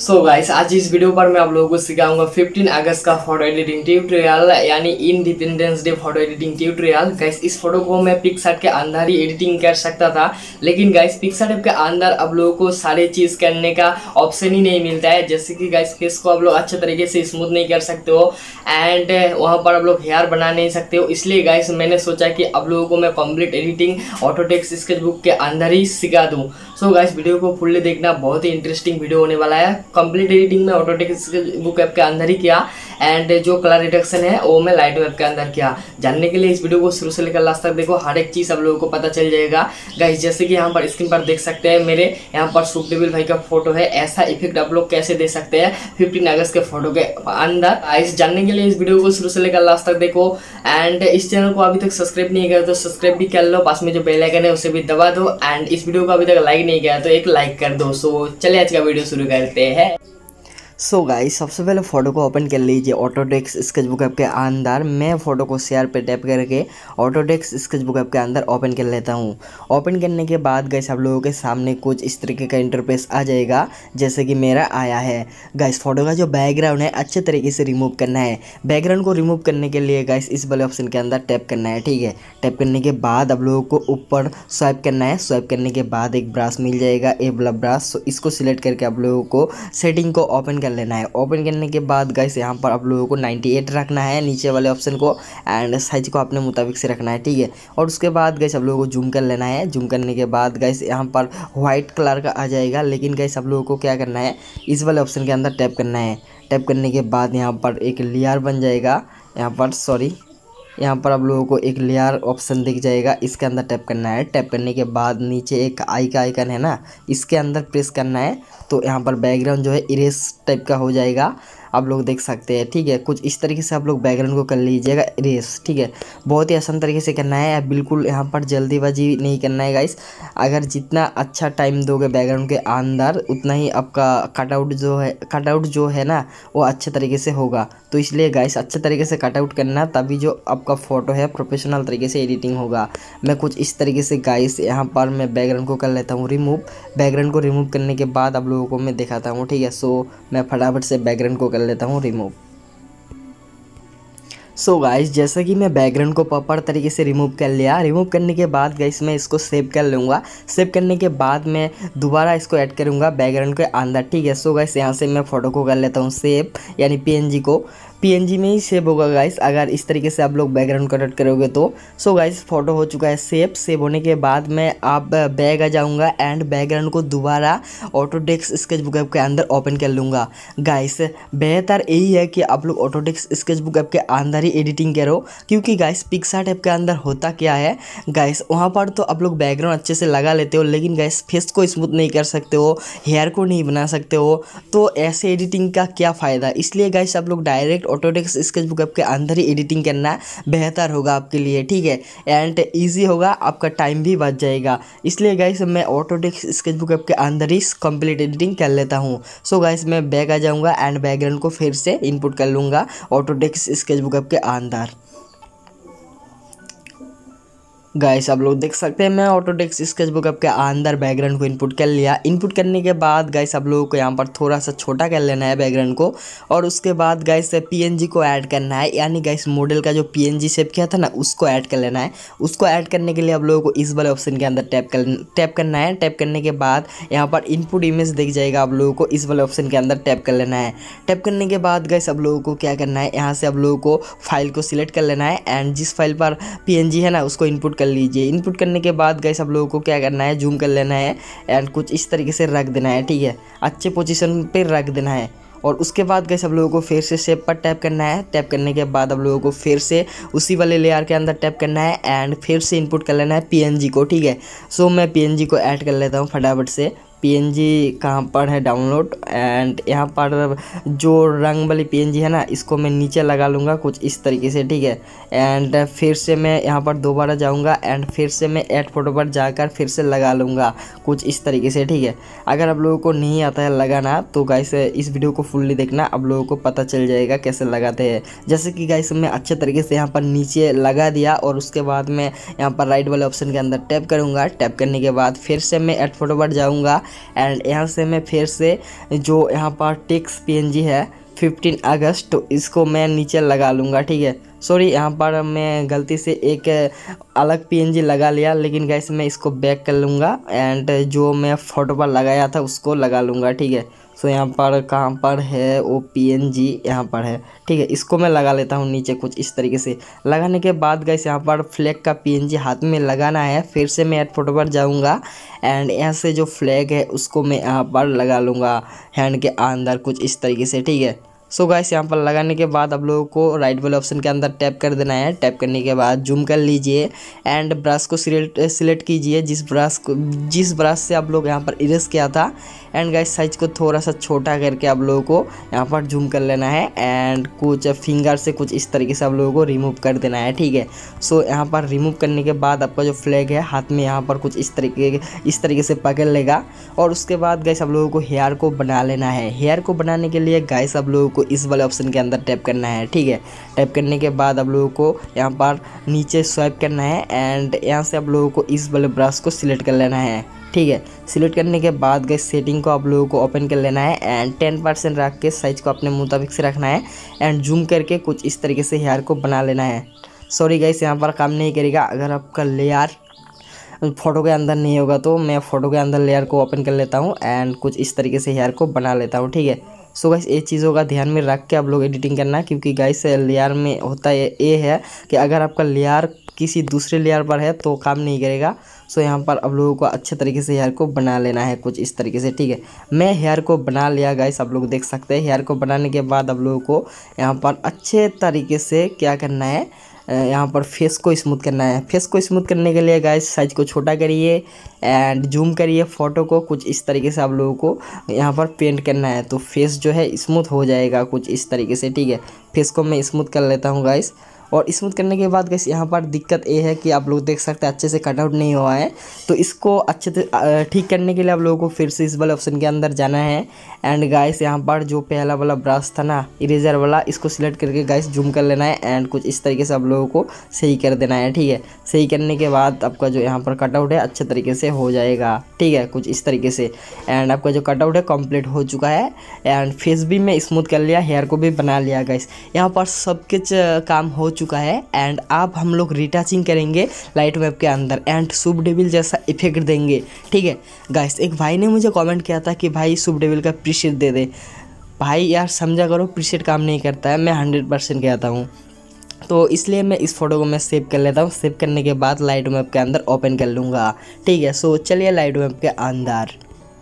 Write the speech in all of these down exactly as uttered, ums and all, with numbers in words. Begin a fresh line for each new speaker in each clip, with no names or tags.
सो so guys, आज इस video पर मैं आप लोगों को सिखाऊंगा पंद्रह अगस्त का फोटो एडिटिंग ट्यूटोरियल यानी independence day photo editing tutorial. Guys, इस फोटो को मैं पिक्सआर्ट के अंदर ही एडिटिंग कर सकता था, लेकिन गाइस पिक्सआर्ट ऐप के अंदर आप लोगों को सारे चीज़ करने का ऑप्शन ही नहीं मिलता है। जैसे कि गाइस फेस को आप लोग अच्छे तरीके से स्मूथ नहीं कर सकते हो एंड वहाँ पर आप लोग हेयर बना नहीं सकते हो। इसलिए गाइस मैंने सोचा कि आप लोगों को मैं कंप्लीट एडिटिंग ऑटोडेस्क स्केचबुक के अंदर ही सिखा दूँ। सो गाइस, वीडियो को फुल्ली देखना, बहुत ही इंटरेस्टिंग वीडियो होने वाला है। कंप्लीट एडिटिंग में ऑटोडेस्क बुक ऐप के अंदर ही किया एंड जो कलर रिडक्शन है वो मैं लाइट वेब के अंदर किया। जानने के लिए इस वीडियो को शुरू से लेकर लास्ट तक देखो, हर एक चीज़ आप लोगों को पता चल जाएगा। गाइस, जैसे कि यहाँ पर स्क्रीन पर देख सकते हैं मेरे यहाँ पर सुखदेव भाई का फोटो है। ऐसा इफेक्ट आप लोग कैसे दे सकते हैं पंद्रह अगस्त के फोटो के अंदर। गाइस, जानने के लिए इस वीडियो को शुरू से लेकर लास्ट तक देखो एंड इस चैनल को अभी तक सब्सक्राइब नहीं किया तो सब्सक्राइब भी कर लो, पास में जो बेल आइकन है उसे भी दबा दो एंड इस वीडियो को अभी तक लाइक नहीं किया तो एक लाइक कर दो। सो चलिए आज का वीडियो शुरू करते हैं। सो so गाइस, सबसे पहले फ़ोटो को ओपन कर लीजिए ऑटोडेस्क स्केचबुक ऐप के अंदर। मैं फ़ोटो को शेयर पे टैप करके ऑटोडेस्क स्केचबुक ऐप के अंदर ओपन कर लेता हूँ। ओपन करने के बाद गाइस आप लोगों के सामने कुछ इस तरीके का इंटरफेस आ जाएगा जैसे कि मेरा आया है। गाइस, फ़ोटो का जो बैकग्राउंड है अच्छे तरीके से रिमूव करना है। बैकग्राउंड को रिमूव करने के लिए गाइस इस वाले ऑप्शन के अंदर टैप करना है, ठीक है। टैप करने के बाद आप लोगों को ऊपर स्वाइप करना है। स्वाइप करने के बाद एक ब्रश मिल जाएगा, ए वाला ब्रश। इसको सिलेक्ट करके आप लोगों को सेटिंग को ओपन कर लेना है। ओपन करने के बाद गाइस यहाँ पर आप लोगों को अट्ठानवे रखना है नीचे वाले ऑप्शन को एंड साइज को अपने मुताबिक से रखना है, ठीक है। और उसके बाद गाइस आप लोगों को जूम कर लेना है। जूम करने के बाद गाइस यहाँ पर व्हाइट कलर का आ जाएगा, लेकिन गाइस आप लोगों को क्या करना है, इस वाले ऑप्शन के अंदर टैप करना है। टैप करने के बाद यहाँ पर एक लेयर बन जाएगा, यहाँ पर सॉरी यहाँ पर आप लोगों को एक लेयर ऑप्शन दिख जाएगा, इसके अंदर टैप करना है। टैप करने के बाद नीचे एक आई का आइकन है ना, इसके अंदर प्रेस करना है तो यहाँ पर बैकग्राउंड जो है इरेज टाइप का हो जाएगा, आप लोग देख सकते हैं, ठीक है। कुछ इस तरीके से आप लोग बैकग्राउंड को कर लीजिएगा इरेज, ठीक है। बहुत ही आसान तरीके से करना है, बिल्कुल यहाँ पर जल्दीबाजी नहीं करना है गाइस। अगर जितना अच्छा टाइम दोगे बैकग्राउंड के अंदर उतना ही आपका कटआउट जो है कटआउट जो है ना वो अच्छे तरीके से होगा। तो इसलिए गाइस अच्छे तरीके से कटआउट करना, तभी जो आपका फ़ोटो है प्रोफेशनल तरीके से एडिटिंग होगा। मैं कुछ इस तरीके से गाइस यहाँ पर मैं बैकग्राउंड को कर लेता हूँ रिमूव। बैकग्राउंड को रिमूव करने के बाद आप लोगों को मैं दिखाता हूँ, ठीक है। सो मैं फटाफट से बैकग्राउंड को कर लेता हूँ रिमूव। सो so गाइस, जैसा कि मैं बैकग्राउंड को प्रॉपर तरीके से रिमूव कर लिया। रिमूव करने के बाद गाइस मैं इसको सेव कर लूँगा। सेव करने के बाद मैं दोबारा इसको ऐड करूँगा बैकग्राउंड के अंदर, ठीक है। सो गाइस, यहाँ से मैं फ़ोटो को कर लेता हूँ सेव, यानी पीएनजी को पीएनजी में ही सेव होगा गाइस अगर इस तरीके से आप लोग बैकग्राउंड कट करोगे तो। सो गाइस, फोटो हो चुका है सेव। सेव होने के बाद मैं आप बैग आ जाऊंगा एंड बैकग्राउंड को दोबारा ऑटोडेस्क स्केचबुक ऐप के अंदर ओपन कर लूँगा। गाइस, बेहतर यही है कि आप लोग ऑटोडेस्क स्केचबुक ऐप के अंदर ही एडिटिंग करो, क्योंकि गाइस पिक्सआर्ट ऐप के अंदर होता क्या है गाइस, वहाँ पर तो आप लोग बैकग्राउंड अच्छे से लगा लेते हो, लेकिन गाइस फेस को स्मूथ नहीं कर सकते हो, हेयर को नहीं बना सकते हो, तो ऐसे एडिटिंग का क्या फ़ायदा। इसलिए गाइस आप लोग डायरेक्ट ऑटोडेस्क स्केचबुक ऐप के अंदर ही एडिटिंग करना बेहतर होगा आपके लिए, ठीक है। एंड इजी होगा, आपका टाइम भी बच जाएगा। इसलिए गाइस मैं ऑटोडेस्क स्केचबुक ऐप के अंदर ही कंप्लीट एडिटिंग कर लेता हूँ। सो गाइस, मैं बैक आ जाऊँगा एंड बैकग्राउंड को फिर से इनपुट कर लूँगा ऑटोडेस्क स्केचबुक ऐप के अंदर। गाइस आप लोग देख सकते हैं मैं ऑटोडेस्क स्केचबुक ऐप के अंदर बैकग्राउंड को इनपुट कर लिया। इनपुट करने के बाद गाइस आप लोगों को यहाँ पर थोड़ा सा छोटा कर लेना है बैकग्राउंड को, और उसके बाद गाइस पीएनजी को ऐड करना है, यानी गाइस मॉडल का जो पीएनजी शेप किया था ना उसको ऐड कर लेना है। उसको ऐड करने के लिए आप लोगों को इस वाले ऑप्शन के अंदर टैप कर टैप करना है। टैप करने के बाद यहाँ पर इनपुट इमेज दिख जाएगा, आप लोगों को इस वाले ऑप्शन के अंदर टैप कर लेना है। टैप करने के बाद गाइस आप लोगों को क्या करना है, यहाँ से आप लोगों को फाइल को सिलेक्ट कर लेना है एंड जिस फाइल पर पीएनजी है ना उसको इनपुट कर लीजिए। इनपुट करने के बाद गाइस आप लोगों को क्या करना है, जूम कर लेना है एंड कुछ इस तरीके से रख देना है, ठीक है। अच्छे पोजीशन पे रख देना है। और उसके बाद गाइस आप लोगों को फिर से शेप पर टैप करना है। टैप करने के बाद आप लोगों को फिर से उसी वाले लेयर के अंदर टैप करना है एंड फिर से इनपुट कर लेना है पीएनजी को, ठीक है। सो मैं पीएनजी को ऐड कर लेता हूँ फटाफट से। पीएनजी कहाँ पर है, डाउनलोड, एंड यहाँ पर जो रंग वाली पीएनजी है ना इसको मैं नीचे लगा लूँगा कुछ इस तरीके से, ठीक है। एंड फिर से मैं यहाँ पर दोबारा जाऊँगा एंड फिर से मैं ऐड फोटो पर जाकर फिर से लगा लूँगा कुछ इस तरीके से, ठीक है। अगर आप लोगों को नहीं आता है लगाना तो गाइस इस वीडियो को फुल्ली देखना, आप लोगों को पता चल जाएगा कैसे लगाते हैं। जैसे कि गाइस मैं अच्छे तरीके से यहाँ पर नीचे लगा दिया और उसके बाद मैं यहाँ पर राइट वाले ऑप्शन के अंदर टैप करूँगा। टैप करने के बाद फिर से मैं ऐड फोटो पर जाऊँगा
एंड यहाँ से मैं फिर से जो यहाँ पर टेक्स्ट पीएनजी है फिफ्टीन अगस्त, तो इसको मैं नीचे लगा लूँगा। ठीक है, सॉरी यहाँ पर मैं गलती से एक अलग पीएनजी लगा लिया, लेकिन गाइस मैं इसको बैक कर लूँगा एंड जो मैं फ़ोटो पर लगाया था उसको लगा लूँगा। ठीक है, सो यहाँ पर कहाँ पर है वो पीएनजी, यहाँ पर है। ठीक है, इसको मैं लगा लेता हूँ नीचे कुछ इस तरीके से। लगाने के बाद गाइस यहाँ पर फ्लैग का पीएनजी हाथ में लगाना है। फिर से मैं ऐड फोटो पर जाऊँगा एंड यहाँ से जो फ्लैग है उसको मैं यहाँ पर लगा लूँगा हैंड के अंदर कुछ इस तरीके से। ठीक है, सो गाइस यहाँ पर लगाने के बाद आप लोगों को राइट वाले ऑप्शन के अंदर टैप कर देना है। टैप करने के बाद जूम कर लीजिए एंड ब्रश को सिलेक्ट सिलेक्ट कीजिए, जिस ब्रश को जिस ब्रश से आप लोग यहाँ पर इरेज किया था। एंड गाइस साइज को थोड़ा सा छोटा करके आप लोगों को यहाँ पर जूम कर लेना है एंड कुछ फिंगर से कुछ इस तरीके से आप लोगों को रिमूव कर देना है। ठीक है, सो यहाँ पर रिमूव करने के बाद आपका जो फ्लैग है हाथ में यहाँ पर कुछ इस तरीके इस तरीके से पकड़ लेगा। और उसके बाद गाइस आप लोगों को हेयर को बना लेना है। हेयर को बनाने के लिए गाइस आप लोगों को इस वाले ऑप्शन के अंदर टैप करना है। ठीक है, टैप करने के बाद आप लोगों को यहाँ पर नीचे स्वाइप करना है एंड यहाँ से आप लोगों को इस वाले ब्रश को सिलेक्ट कर लेना है। ठीक है, सिलेक्ट करने के बाद गाइस सेटिंग को आप लोगों को ओपन कर लेना है एंड टेन परसेंट रख के साइज को अपने मुताबिक से रखना है एंड जूम करके कुछ इस तरीके से हेयर को बना लेना है। सॉरी गाइस यहाँ पर काम नहीं करेगा अगर आपका लेयर फ़ोटो के अंदर नहीं होगा, तो मैं फ़ोटो के अंदर लेयर को ओपन कर लेता हूँ एंड कुछ इस तरीके से हेयर को बना लेता हूँ। ठीक है, सो गाइस ये चीज़ों का ध्यान में रख के आप लोग एडिटिंग करना, क्योंकि गाइस लेयर में होता है ये है कि अगर आपका लेयर किसी दूसरे लेयर पर है तो काम नहीं करेगा। सो यहाँ पर आप लोगों को अच्छे तरीके से हेयर को बना लेना है कुछ इस तरीके से। ठीक है, मैं हेयर को बना लिया गाइस, आप लोग देख सकते हैं। हेयर को बनाने के बाद आप लोगों को यहाँ पर अच्छे तरीके से क्या करना है, यहाँ पर फेस को स्मूथ करना है। फेस को स्मूथ करने के लिए गाइस साइज को छोटा करिए एंड जूम करिए फ़ोटो को कुछ इस तरीके से आप लोगों को यहाँ पर पेंट करना है, तो फेस जो है स्मूथ हो जाएगा कुछ इस तरीके से। ठीक है, फेस को मैं स्मूथ कर लेता हूँ गाइस। और स्मूथ करने के बाद गाइस यहाँ पर दिक्कत ये है कि आप लोग देख सकते हैं अच्छे से कटआउट नहीं हुआ है, तो इसको अच्छे से ठीक करने के लिए आप लोगों को फिर से इस वाले ऑप्शन के अंदर जाना है एंड गाइस यहाँ पर जो पहला वाला ब्रश था ना इरेजर वाला, इसको सिलेक्ट करके गाइस जूम कर लेना है एंड कुछ इस तरीके से आप लोगों को सही कर देना है। ठीक है, सही करने के बाद आपका जो यहाँ पर कटआउट है अच्छे तरीके से हो जाएगा। ठीक है, कुछ इस तरीके से एंड आपका जो कटआउट है कंप्लीट हो चुका है एंड फेस भी मैं स्मूथ कर लिया, हेयर को भी बना लिया गाइस। यहाँ पर सब कुछ काम हो चुका है एंड अब हम लोग रिटचिंग करेंगे लाइट वेब के अंदर एंड शुभ डेविल जैसा इफेक्ट देंगे। ठीक है गाइस, एक भाई ने मुझे कमेंट किया था कि भाई शुभ डेविल का प्रीसेट दे दे। भाई यार समझा करो, प्रीसेट काम नहीं करता है, मैं हंड्रेड परसेंट कहता हूँ। तो इसलिए मैं इस फोटो को मैं सेव कर लेता हूँ। सेव करने के बाद लाइट वेब के अंदर ओपन कर लूँगा। ठीक है, सो चलिए लाइट वेब के अंदर।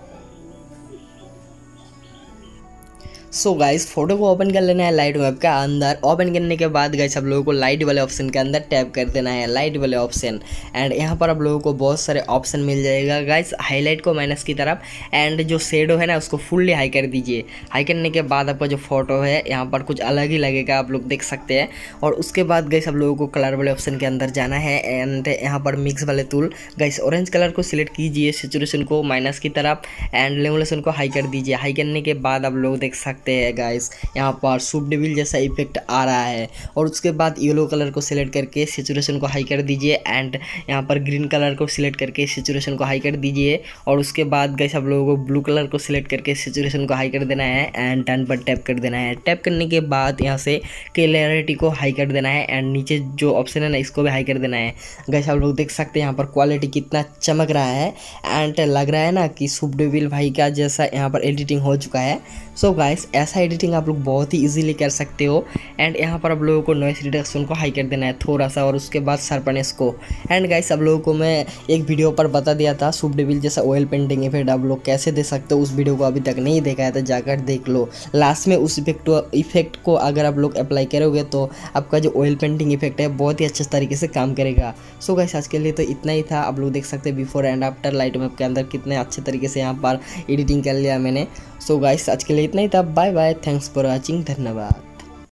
सो गाइस फोटो को ओपन कर लेना है लाइट वेब के अंदर। ओपन करने के बाद गाइस आप लोगों को लाइट वाले ऑप्शन के अंदर टैप कर देना है, लाइट वाले ऑप्शन। एंड यहाँ पर आप लोगों को बहुत सारे ऑप्शन मिल जाएगा गाइस, हाईलाइट को माइनस की तरफ एंड जो शेडो है ना उसको फुल्ली हाई कर दीजिए। हाई करने के बाद आपका जो फोटो है यहाँ पर कुछ अलग ही लगेगा, आप लोग देख सकते हैं। और उसके बाद गाइस आप लोगों को कलर वाले ऑप्शन के अंदर जाना है एंड यहाँ पर मिक्स वाले टूल गाइस ऑरेंज कलर को सिलेक्ट कीजिए, सेचुरेशन को माइनस की तरफ एंड लेवलेशन को हाई कर दीजिए। हाई करने के बाद आप लोग देख सकते हैं गाइस यहाँ पर शुभ डेविल जैसा इफेक्ट आ रहा है। और उसके बाद येलो कलर को सिलेक्ट करके सेचुरेशन को हाई कर दीजिए एंड यहाँ पर ग्रीन कलर को सिलेक्ट करके सेचुरेशन को हाई कर दीजिए। और उसके बाद गाइस आप लोगों को ब्लू कलर को सिलेक्ट करके सेचुरेशन को हाई कर देना है एंड डन पर टैप कर देना है। टैप करने के बाद यहाँ से क्लैरिटी को हाई कर देना है एंड नीचे जो ऑप्शन है ना इसको भी हाई कर देना है। गाइस आप लोग देख सकते हैं यहाँ पर क्वालिटी कितना चमक रहा है एंड लग रहा है ना कि शुभ डेविल भाई का जैसा यहाँ पर एडिटिंग हो चुका है। सो गाइस ऐसा एडिटिंग आप लोग बहुत ही इजीली कर सकते हो। एंड यहाँ पर आप लोगों को नॉइस रिडक्शन को हाई कर देना है थोड़ा सा और उसके बाद शार्पनेस को। एंड गाइस आप लोगों को मैं एक वीडियो पर बता दिया था शुभ डेविल जैसा ऑयल पेंटिंग इफेक्ट आप लोग कैसे दे सकते हो, उस वीडियो को अभी तक नहीं देखा है तो जाकर देख लो। लास्ट में उस इफेक्ट इफेक्ट को अगर आप लोग अप्लाई करोगे तो आपका जो ऑयल पेंटिंग इफेक्ट है बहुत ही अच्छे तरीके से काम करेगा। सो गाइस आज के लिए तो इतना ही था। आप लोग देख सकते हैं before and after light web के अंदर कितने अच्छे तरीके से यहाँ पर एडिटिंग कर लिया मैंने। सो गाइस आज के लिए इतना ही था। Bye bye, thanks for watching, धन्यवाद।